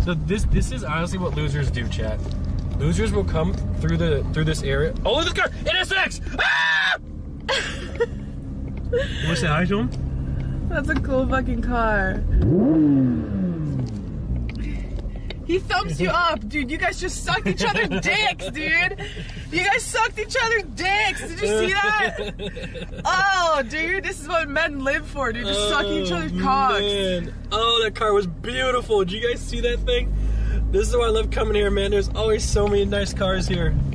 So this is honestly what losers do, chat. Losers will come through this area. Oh, look at this car! NSX! Ah! You want to say hi to him? That's a cool fucking car. He thumbs you up, dude. You guys just sucked each other's dicks, dude. You guys sucked each other's dicks. Did you see that? Oh, dude, this is what men live for, dude. Just sucking each other's cocks. Man. Oh, that car was beautiful. Did you guys see that thing? This is why I love coming here, man. There's always so many nice cars here.